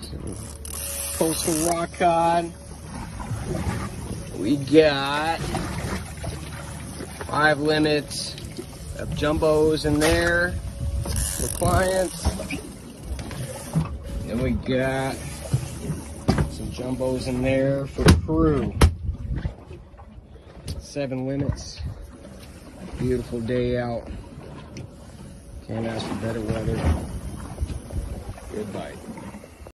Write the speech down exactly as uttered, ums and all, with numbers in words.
Coastal rock cod. We got five limits of jumbos in there for clients. Then we got some jumbos in there for crew. Seven limits. Beautiful day out. Can't ask for better weather. Good bite.